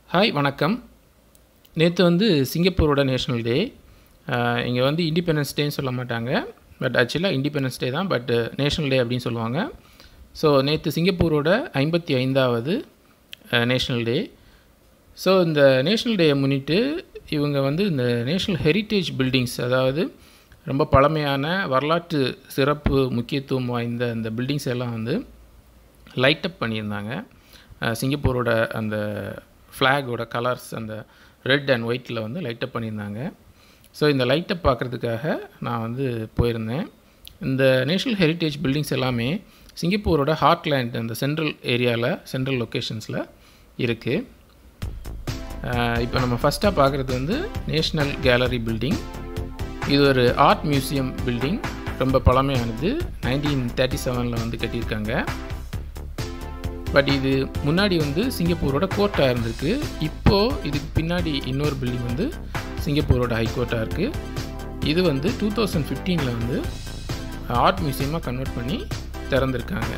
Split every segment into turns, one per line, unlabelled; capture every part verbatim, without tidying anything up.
Hi வணக்கம். நேற்று வந்து சிங்கப்பூரோட நேஷ்னல் டே. இங்கே வந்து இண்டிபெண்டன்ஸ் டேன்னு சொல்ல மாட்டாங்க, பட் ஆக்சுவலாக இண்டிபெண்டன்ஸ் டே தான், பட் நேஷ்னல் டே அப்படின்னு சொல்லுவாங்க. ஸோ நேற்று சிங்கப்பூரோட ஐம்பத்தி ஐந்தாவது நேஷ்னல் டே. ஸோ இந்த நேஷ்னல் டேயை முன்னிட்டு இவங்க வந்து இந்த நேஷ்னல் ஹெரிட்டேஜ் பில்டிங்ஸ், அதாவது ரொம்ப பழமையான வரலாற்று சிறப்பு முக்கியத்துவம் வாய்ந்த அந்த பில்டிங்ஸ் எல்லாம் வந்து லைட்டப் பண்ணியிருந்தாங்க. சிங்கப்பூரோட அந்த ஃப்ளாகோட கலர்ஸ் அந்த ரெட் அண்ட் ஒயிட்டில் வந்து லைட்டப் பண்ணியிருந்தாங்க. ஸோ இந்த லைட்டப் பார்க்குறதுக்காக நான் வந்து போயிருந்தேன். இந்த நேஷ்னல் ஹெரிட்டேஜ் பில்டிங்ஸ் எல்லாமே சிங்கப்பூரோட ஹார்ட்லேண்ட், அந்த சென்ட்ரல் ஏரியாவில், சென்ட்ரல் லொக்கேஷன்ஸில் இருக்குது. இப்போ நம்ம ஃபஸ்ட்டாக பார்க்குறது வந்து நேஷ்னல் கேலரி பில்டிங். இது ஒரு ஆர்ட் மியூசியம் பில்டிங், ரொம்ப பழமையானது. நைன்டீன் தேர்ட்டி செவனில் வந்து கட்டியிருக்காங்க. பட் இது முன்னாடி வந்து சிங்கப்பூரோட கோர்ட்டாக இருந்திருக்கு. இப்போது இதுக்கு பின்னாடி இன்னொரு பில்டிங் வந்து சிங்கப்பூரோட ஹைகோர்ட்டாக இருக்குது. இது வந்து டூ தௌசண்ட் ஃபிஃப்டீனில் வந்து ஆர்ட் மியூசியமாக கன்வெர்ட் பண்ணி திறந்துருக்காங்க.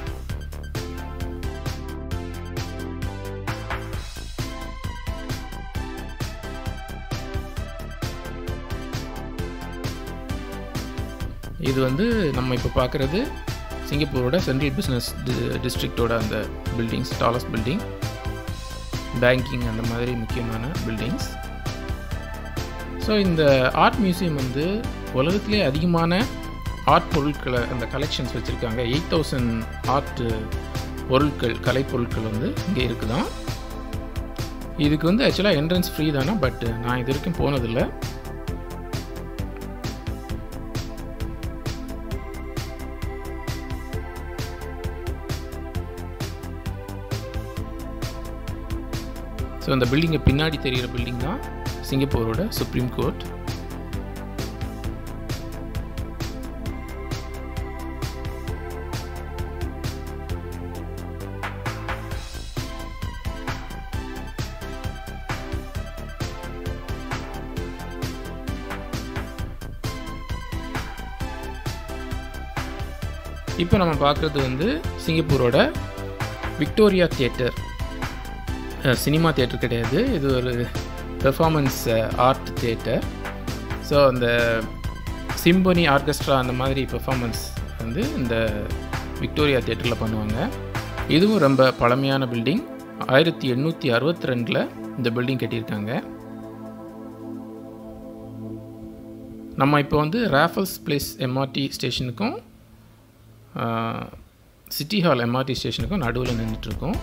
இது வந்து நம்ம இப்போ பார்க்குறது சிங்கப்பூரோட சென்ட்ரல் பிஸ்னஸ் டிஸ்ட்ரிக்டோட அந்த பில்டிங்ஸ், டாலஸ்ட் பில்டிங், பேங்கிங், அந்த மாதிரி முக்கியமான பில்டிங்ஸ். ஸோ இந்த ஆர்ட் மியூசியம் வந்து உலகத்திலே அதிகமான ஆர்ட் பொருட்களை, அந்த கலெக்ஷன்ஸ் வச்சுருக்காங்க. எயிட் தௌசண்ட் ஆர்ட் பொருட்கள், கலைப்பொருட்கள் வந்து இங்கே இருக்குதான். இதுக்கு வந்து ஆக்சுவலாக என்ட்ரன்ஸ் ஃப்ரீ தானே, பட் நான் இது வரைக்கும் போனதில்லை. ஸோ அந்த பில்டிங்கை பின்னாடி தெரிகிற பில்டிங் தான் சிங்கப்பூரோட சுப்ரீம் கோர்ட். இப்போ நம்ம பார்க்குறது வந்து சிங்கப்பூரோட விக்டோரியா தியேட்டர். சினிமா தியேட்டர் கிடையாது, இது ஒரு பெர்ஃபார்மன்ஸ் ஆர்ட் தியேட்டர். ஸோ அந்த சிம்பொனி ஆர்கெஸ்ட்ரா அந்த மாதிரி பெர்ஃபார்மன்ஸ் வந்து இந்த விக்டோரியா தியேட்டரில் பண்ணுவாங்க. இதுவும் ரொம்ப பழமையான பில்டிங். ஆயிரத்தி எண்ணூற்றி அறுபத்தி ரெண்டில் இந்த பில்டிங் கட்டியிருக்காங்க. நம்ம இப்போ வந்து ராஃபல்ஸ் பிளேஸ் எம்ஆர்டி ஸ்டேஷனுக்கும் சிட்டி ஹால் எம்ஆர்டி ஸ்டேஷனுக்கும் நடுவில் நின்றுட்டுருக்கோம்.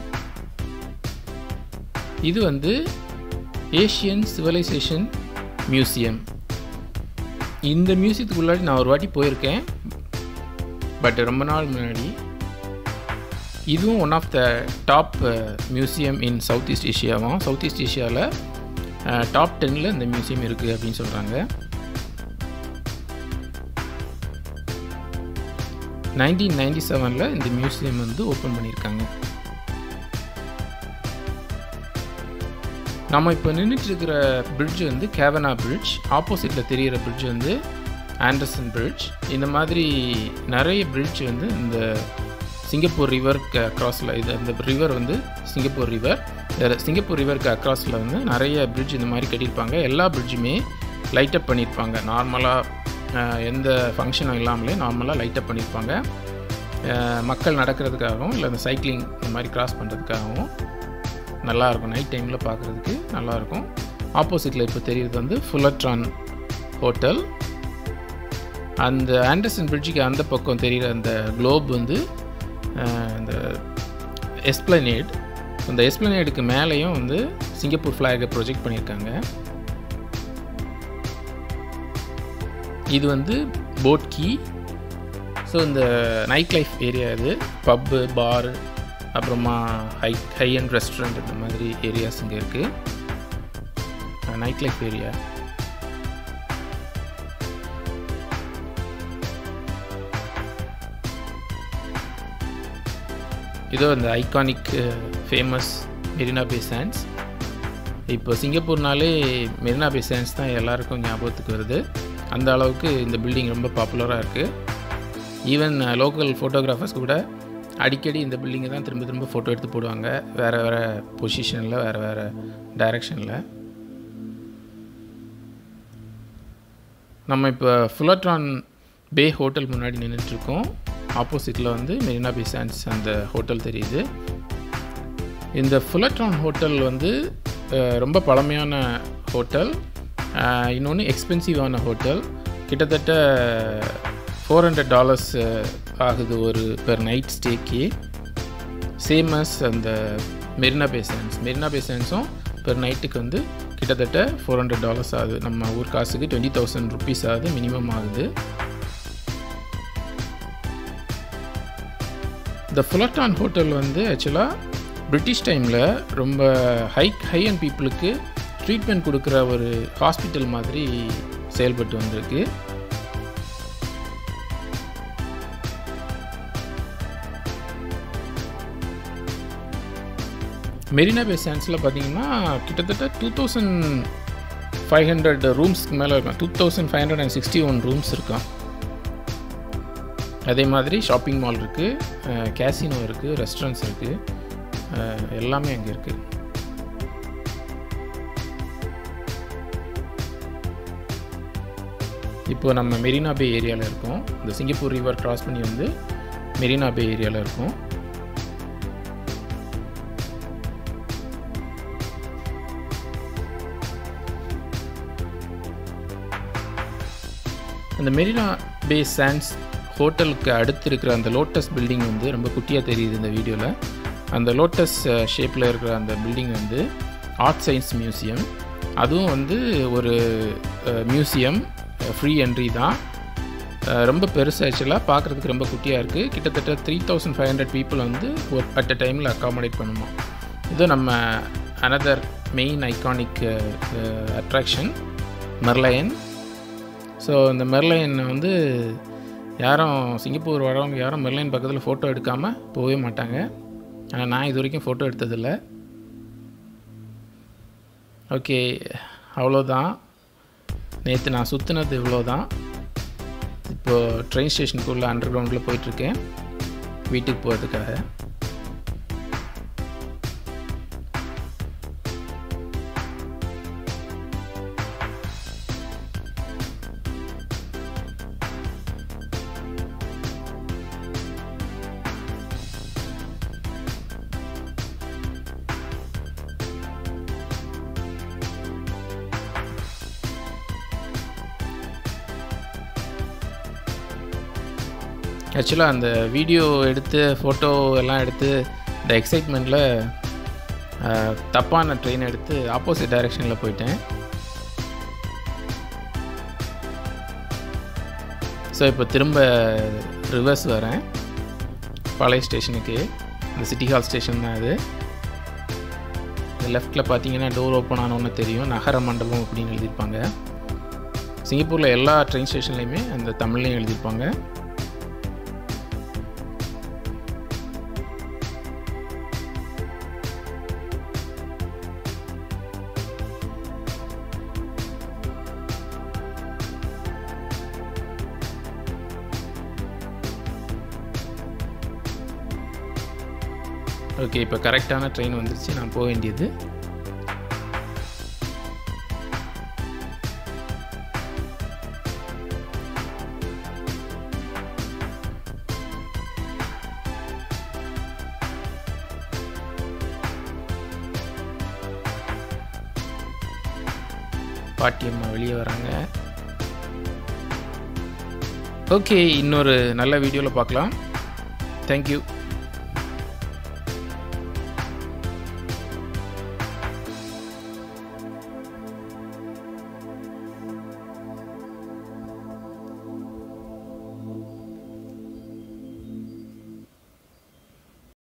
இது வந்து ஏஷியன் சிவிலைசேஷன் மியூசியம். இந்த மியூசியத்துக்கு முன்னாடி நான் ஒரு வாட்டி போயிருக்கேன், பட் ரொம்ப நாள் முன்னாடி. இதுவும் one of the top museum in South East ஏஷியாவும். சவுத் ஈஸ்ட் ஏஷியாவில் டாப் டென்னில் இந்த மியூசியம் இருக்குது அப்படின்னு சொல்கிறாங்க. நைன்டீன் நைன்டி செவனில் இந்த மியூசியம் வந்து ஓப்பன் பண்ணியிருக்காங்க. நம்ம இப்போ நின்றுட்டுருக்கிற பிரிட்ஜ் வந்து கேவனா பிரிட்ஜ். ஆப்போசிட்டில் தெரிகிற பிரிட்ஜ் வந்து ஆண்டர்சன் பிரிட்ஜ். இந்த மாதிரி நிறைய பிரிட்ஜ் வந்து இந்த சிங்கப்பூர் ரிவருக்கு அக்ராஸில், இது அந்த ரிவர் வந்து சிங்கப்பூர் ரிவர், சிங்கப்பூர் ரிவருக்கு அக்ராஸில் வந்து நிறைய பிரிட்ஜ் இந்த மாதிரி கட்டியிருப்பாங்க. எல்லா பிரிட்ஜுமே லைட்டப் பண்ணியிருப்பாங்க. நார்மலாக எந்த ஃபங்க்ஷனும் இல்லாமலே நார்மலாக லைட்டப் பண்ணியிருப்பாங்க. மக்கள் நடக்கிறதுக்காகவும் இல்லை அந்த சைக்கிளிங் இந்த மாதிரி கிராஸ் பண்ணுறதுக்காகவும் நல்லாயிருக்கும். நைட் டைமில் பார்க்குறதுக்கு நல்லாயிருக்கும். ஆப்போசிட்டில் இப்போ தெரியுறது வந்து ஃபுல்லட்ரான் ஹோட்டல். அந்த ஆண்டர்சன் பிரிட்ஜுக்கு அந்த பக்கம் தெரிகிற அந்த குளோப் வந்து இந்த எஸ்ப்ளனேட். அந்த எஸ்ப்ளனேடுக்கு மேலேயும் வந்து சிங்கப்பூர் ஃப்ளாகை ப்ரொஜெக்ட் பண்ணியிருக்காங்க. இது வந்து போட் கீ. ஸோ இந்த நைட் லைஃப் ஏரியா, இது பப்பு, பார், அப்புறமா ஹை ஹை அண்ட் ரெஸ்டாரண்ட், இந்த மாதிரி ஏரியாஸ் இங்கே இருக்குது. Night life area. இதோ இந்த iconic famous Marina Bay Sands. இப்போ சிங்கப்பூர்னாலே மெரினா பே சாண்ட்ஸ் தான் எல்லாருக்கும் ஞாபகத்துக்கு வருது. அந்த அளவுக்கு இந்த பில்டிங் ரொம்ப பாப்புலராக இருக்குது. ஈவன் லோக்கல் ஃபோட்டோகிராஃபர்ஸ் கூட அடிக்கடி இந்த பில்டிங்கை தான் திரும்ப திரும்ப ஃபோட்டோ எடுத்து போடுவாங்க, வேறு வேறு பொசிஷனில், வேறு வேறு டைரெக்ஷனில். நம்ம இப்போ ஃபுல்லட்ரான் பே ஹோட்டல் முன்னாடி நின்றுட்டுருக்கோம். ஆப்போசிட்டில் வந்து மெரினா பே சாண்ட்ஸ் அந்த ஹோட்டல் தெரியுது. இந்த ஃபுல்லட்ரான் ஹோட்டல் வந்து ரொம்ப பழமையான ஹோட்டல், இன்னொன்று எக்ஸ்பென்சிவான ஹோட்டல். கிட்டத்தட்ட ஃபோர் ஹண்ட்ரட் டாலர்ஸ் ஆகுது ஒரு பெர் நைட் ஸ்டேக்கு. சேமஸ் அந்த Marina Bay Sands Marina Bay சாண்ட்ஸும் பெர் நைட்டுக்கு வந்து கிட்டத்தட்ட ஃபோர் ஹண்ட்ரட் டாலர்ஸ் ஆகுது. நம்ம ஊர் காசுக்கு டுவெண்ட்டி தௌசண்ட் ருபீஸ் ஆகுது, மினிமம் ஆகுது. இந்த ஃபுல்லட்ரான் ஹோட்டல் வந்து ஆக்சுவலாக பிரிட்டிஷ் டைமில் ரொம்ப ஹை ஹை அண்ட் பீப்புளுக்கு ட்ரீட்மெண்ட் கொடுக்குற ஒரு ஹாஸ்பிட்டல் மாதிரி செயல்பட்டு வந்திருக்கு. மெரினா பே சாண்ட்ஸில் பார்த்தீங்கன்னா கிட்டத்தட்ட டூ தௌசண்ட் ஃபைவ் ஹண்ட்ரட் ரூம்ஸ்க்கு மேலே இருக்கும். Two thousand five hundred and sixty one rooms இருக்கும். அதே மாதிரி ஷாப்பிங் மால் இருக்குது, கேசினோ இருக்குது, ரெஸ்டாரண்ட்ஸ் இருக்குது, எல்லாமே அங்கே இருக்குது. இப்போது நம்ம மெரினா பே ஏரியாவில் இருக்கோம். இந்த சிங்கப்பூர் ரிவர் கிராஸ் பண்ணி வந்து மெரினா பே ஏரியாவில் இருக்கோம். அந்த மெரினா பே சாண்ட்ஸ் ஹோட்டலுக்கு அடுத்து இருக்கிற அந்த லோட்டஸ் பில்டிங் வந்து ரொம்ப குட்டியாக தெரியுது இந்த வீடியோவில். அந்த லோட்டஸ் ஷேப்பில் இருக்கிற அந்த பில்டிங் வந்து ஆர்ட் சயின்ஸ் மியூசியம். அதுவும் வந்து ஒரு மியூசியம், ஃப்ரீ என்ட்ரி தான். ரொம்ப பெருசு, ஆக்சுவலாக பார்க்குறதுக்கு ரொம்ப குட்டியாக இருக்குது. கிட்டத்தட்ட three thousand five hundred people வந்து ஒரு அட் அ டைமில் அக்காமடேட் பண்ணுமா. இது நம்ம another main iconic attraction Merlion. So இந்த மெர்லைன் வந்து யாரும் சிங்கப்பூர் வரவங்க யாரும் மெர்லைன் பக்கத்தில் ஃபோட்டோ எடுக்காமல் போகவே மாட்டாங்க. ஆனால் நான் இது வரைக்கும் ஃபோட்டோ எடுத்ததில்லை. ஓகே, அவ்வளோதான். நேற்று நான் சுற்றினது இவ்வளோ தான். இப்போது ட்ரெயின் ஸ்டேஷனுக்குள்ளே அண்டர் கிரவுண்டில் போயிட்டுருக்கேன் வீட்டுக்கு போகிறதுக்காக. ஆக்சுவலாக அந்த வீடியோ எடுத்து ஃபோட்டோ எல்லாம் எடுத்து இந்த எக்ஸைட்மெண்ட்டில் தப்பான ட்ரெயின் எடுத்து ஆப்போசிட் டைரெக்ஷனில் போயிட்டேன். ஸோ இப்போ திரும்ப ரிவர்ஸ் வரேன் பழைய ஸ்டேஷனுக்கு. இந்த சிட்டி ஹால் ஸ்டேஷன் தான் அது. இந்த லெஃப்ட்டில் பார்த்தீங்கன்னா டோர் ஓப்பன் ஆனோன்னு தெரியும், நகர மண்டபம் அப்படின்னு எழுதியிருப்பாங்க. சிங்கப்பூரில் எல்லா ட்ரெயின் ஸ்டேஷன்லேயுமே அந்த தமிழ்லையும் எழுதியிருப்பாங்க. ஓகே, இப்போ கரெக்டான ட்ரெயின் வந்துருச்சு, நான் போக வேண்டியது. பாட்டியம்மா வெளியே வராங்க. ஓகே, இன்னொரு நல்ல வீடியோவில் பார்க்கலாம். தேங்க்யூ.